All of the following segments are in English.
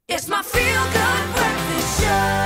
It's my feel-good breakfast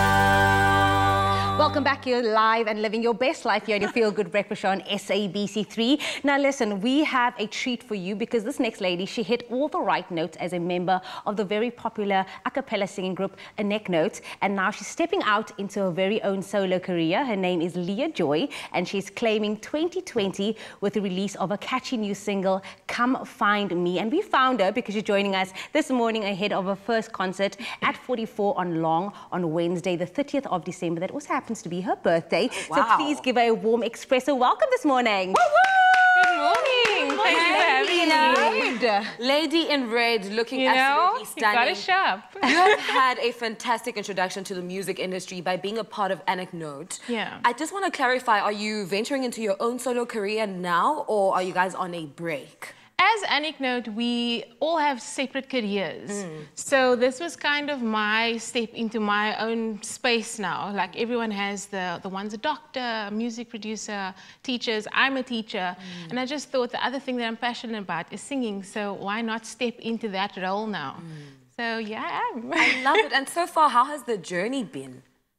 show. Welcome back. You're live and living your best life here on your Feel Good Breakfast Show on SABC3. Now listen, we have a treat for you because this next lady, she hit all the right notes as a member of the very popular a cappella singing group, A Neck Note, and now she's stepping out into her very own solo career. Her name is Leah Joy, and she's claiming 2020 with the release of a catchy new single, Come Find Me. And we found her because she's joining us this morning ahead of her first concert at 44 on Long on Wednesday, the 30th of December. That also happens to be her birthday. Wow. So please give her a warm espresso welcome this morning. Good morning. Thank you for having me. Lady in red, looking You know, absolutely you stunning. gotta shop. You have had a fantastic introduction to the music industry by being a part of Anecdote. Yeah. I just want to clarify, are you venturing into your own solo career now, or are you guys on a break? As Anecdote, we all have separate careers. So this was kind of my step into my own space now. Like everyone has the one's a doctor, music producer, teachers. I'm a teacher. And I just thought the other thing that I'm passionate about is singing. So why not step into that role now? So yeah, I am. I love it. And so far, how has the journey been?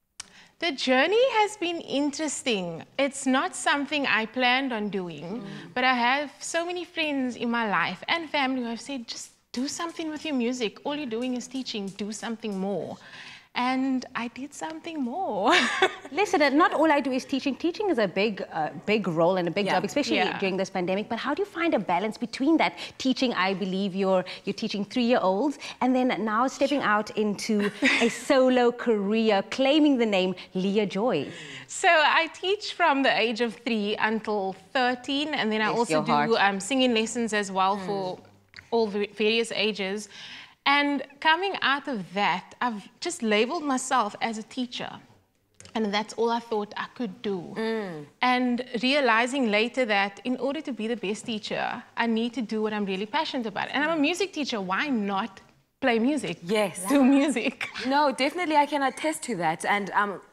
The journey has been interesting. It's not something I planned on doing, but I have so many friends in my life and family who have said, just do something with your music. All you're doing is teaching, do something more. And I did something more. Listen, not all I do is teaching. Teaching is a big role and a big job, especially during this pandemic. But how do you find a balance between that? Teaching, I believe you're teaching 3-year-olds, and then now stepping out into a solo career, claiming the name Leah Joy. So I teach from the age of 3 until 13, and then I also do singing lessons as well for all the various ages. And coming out of that, I've just labeled myself as a teacher. And that's all I thought I could do. And realizing later that in order to be the best teacher, I need to do what I'm really passionate about. And I'm a music teacher, why not play music? Yes. Do music. No, definitely I can attest to that. And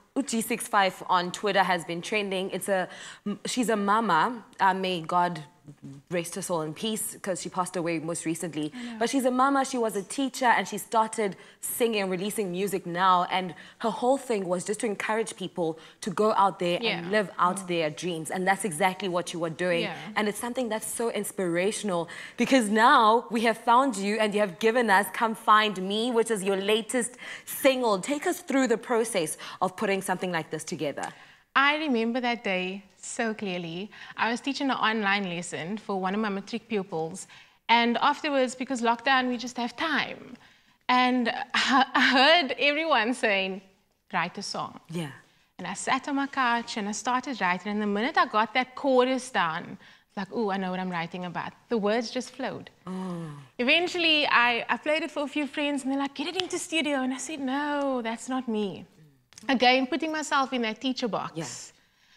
Uchi65 on Twitter has been trending. She's a mama. May God rest her soul in peace, because she passed away most recently. But she's a mama, she was a teacher, and she started singing and releasing music now. And her whole thing was just to encourage people to go out there and live out their dreams. And that's exactly what you are doing. And it's something that's so inspirational, because now we have found you and you have given us Come Find Me, which is your latest single. Take us through the process of putting something like this together. I remember that day so clearly. I was teaching an online lesson for one of my matric pupils, and afterwards, because lockdown, we just have time. And I heard everyone saying, write a song. Yeah. And I sat on my couch and I started writing, and the minute I got that chorus down, it's like, oh, I know what I'm writing about. The words just flowed. Eventually, I played it for a few friends, and they're like, get it into studio. And I said, no, that's not me. Again, putting myself in that teacher box. Yes.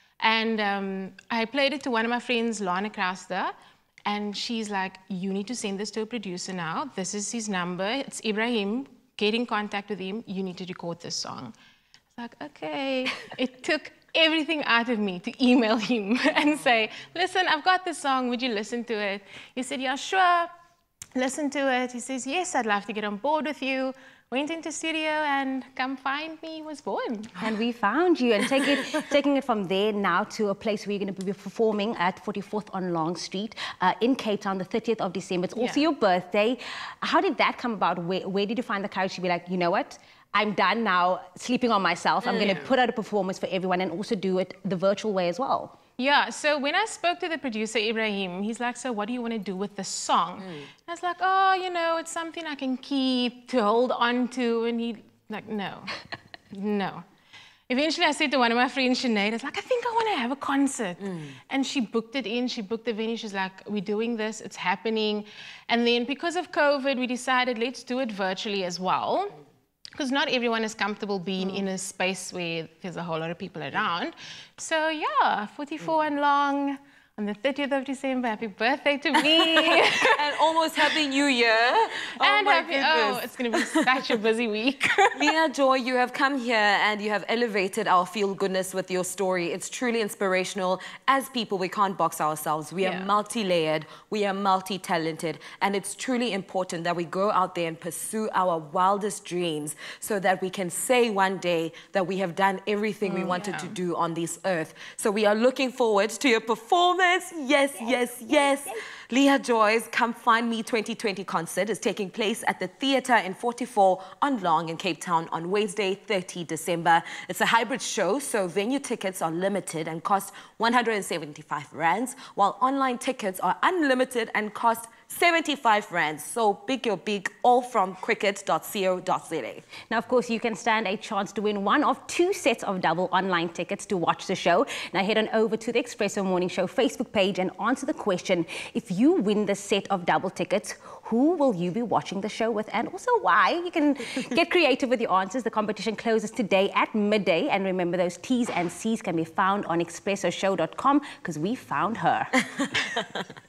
And I played it to one of my friends, Lana Krauster, and she's like, you need to send this to a producer now. This is his number. It's Ibrahim. Get in contact with him. You need to record this song. It's like, okay. It took everything out of me to email him and say, listen, I've got this song. Would you listen to it? He said, yeah, sure. Listen to it. He says, yes, I'd love to get on board with you. Went into studio, and Come Find Me was born. And we found you, and taking it from there now to a place where you're going to be performing at 44th on Long Street in Cape Town, the 30th of December. It's also your birthday. How did that come about? Where did you find the courage to be like, you know what? I'm done now sleeping on myself. I'm going to put out a performance for everyone and also do it the virtual way as well. Yeah, so when I spoke to the producer, Ibrahim, he's like, so what do you want to do with the song? And I was like, oh, you know, it's something I can keep to hold on to. And he like, no, no. Eventually I said to one of my friends, Sinead, I was like, I think I want to have a concert. And she booked it in, she booked the venue. She's like, we're doing this, it's happening. And then because of COVID, we decided, let's do it virtually as well. Because not everyone is comfortable being in a space where there's a whole lot of people around. So yeah, 44 and Long on the 30th of December. Happy birthday to me. And almost Happy New Year. Oh And my it's going to be such a busy week. Leah Joy, you have come here and you have elevated our feel-goodness with your story. It's truly inspirational. As people, we can't box ourselves. We are multi-layered, we are multi-talented, and it's truly important that we go out there and pursue our wildest dreams so that we can say one day that we have done everything we wanted to do on this earth. So we are looking forward to your performance. Yes, yes, yes. Leah Joy's Come Find Me 2020 concert is taking place at the Theatre in 44 on Long in Cape Town on Wednesday, 30 December. It's a hybrid show, so venue tickets are limited and cost 175 rands, while online tickets are unlimited and cost 75 rands. So big your big, all from cricket.co.za. Now, of course, you can stand a chance to win one of 2 sets of double online tickets to watch the show. Now, head on over to the Expresso Morning Show Facebook page and answer the question, if you win the set of double tickets, who will you be watching the show with, and also why? You can get creative with your answers. The competition closes today at midday. And remember, those T's and C's can be found on expressoshow.com because we found her.